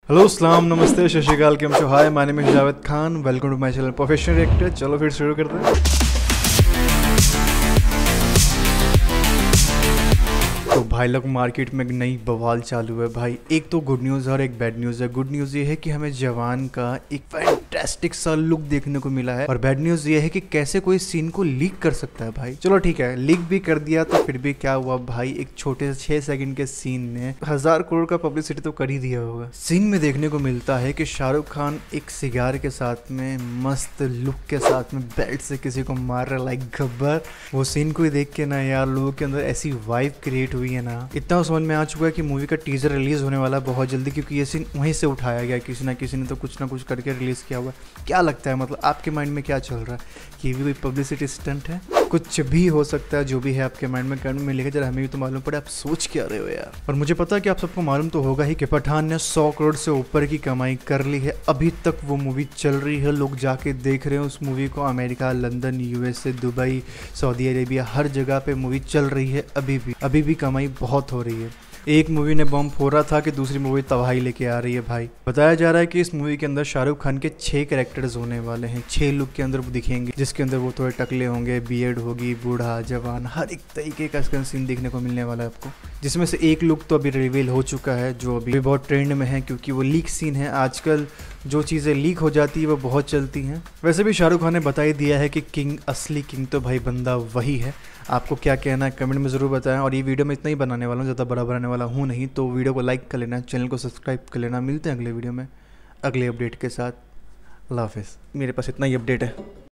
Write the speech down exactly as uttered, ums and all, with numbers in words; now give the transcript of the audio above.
Hello सलाम नमस्ते सत श्री अकाल केम छो hi my name is Javed Khan welcome to my channel professional actor. चलो फिर शुरू करते हैं। तो भाई लोग मार्केट में एक नई बवाल चालू है भाई। एक तो गुड न्यूज़ है और एक बैड न्यूज़ है। गुड न्यूज़ ये है कि हमें जवान का एक फैंटास्टिक सा लुक देखने को मिला है और बैड न्यूज़ ये है कि कैसे कोई सीन को लीक कर सकता है भाई। चलो ठीक है, लीक भी कर दिया तो फिर भी क्या हुआ भाई, एक छोटे से छह सेकंड के सीन ने हजार करोड़ का पब्लिसिटी तो कर ही दिया होगा। सीन में देखने को मिलता है कि शाहरुख खान एक सिगार के साथ में मस्त लुक के साथ में बेल्ट से किसी को मार रहा लाइक गब्बर। वो सीन को ही देख के ना यार लोगों के अंदर ऐसी वाइब क्रिएट हुई है ना, इतना समझ में आ चुका है कि मूवी का टीजर रिलीज होने वाला है बहुत जल्दी, क्योंकि ये सीन वहीं से उठाया गया, किसी ना किसी ने तो कुछ ना कुछ करके रिलीज किया हुआ है। क्या लगता है, मतलब आपके माइंड में क्या चल रहा है कि ये भी कोई पब्लिसिटी स्टंट है? कुछ भी हो सकता है, जो भी है आपके माइंड में कमेंट में लिखे जरा, हमें भी तो मालूम पड़े आप सोच क्या रहे हो यार। और मुझे पता है कि आप सबको मालूम तो होगा ही कि पठान ने सौ करोड़ से ऊपर की कमाई कर ली है। अभी तक वो मूवी चल रही है, लोग जाके देख रहे हैं उस मूवी को। America, London, USA, Dubai, Saudi Arabia, हर जगह पे मूवी चल रही है। अभी भी अभी भी कमाई बहुत हो रही है। एक मूवी ने बम फोड़ा था कि दूसरी मूवी तबाही लेके आ रही है भाई। बताया जा रहा है कि इस मूवी के अंदर शाहरुख खान के छह कैरेक्टर्स होने वाले हैं। छह लुक के अंदर वो दिखेंगे, जिसके अंदर वो थोड़े टकले होंगे, बियर्ड होगी, बूढ़ा, जवान, हर एक तरीके का इसका सीन देखने को मिलने वाला है आपको। जिसमें से एक लुक तो अभी रिवील हो चुका है, जो अभी बहुत ट्रेंड में है, क्योंकि वो लीक सीन है। आजकल जो चीज़ें लीक हो जाती है वो बहुत चलती हैं। वैसे भी शाहरुख खान ने बता ही दिया है कि किंग, असली किंग तो भाई बंदा वही है। आपको क्या कहना है कमेंट में ज़रूर बताएं। और ये वीडियो मैं इतना ही बनाने वाला हूँ, ज़्यादा बड़ा बनाने वाला हूँ नहीं। तो वीडियो को लाइक कर लेना, चैनल को सब्सक्राइब कर लेना। मिलते हैं अगले वीडियो में अगले अपडेट के साथ। अल्लाह हाफिज़। मेरे पास इतना ही अपडेट है।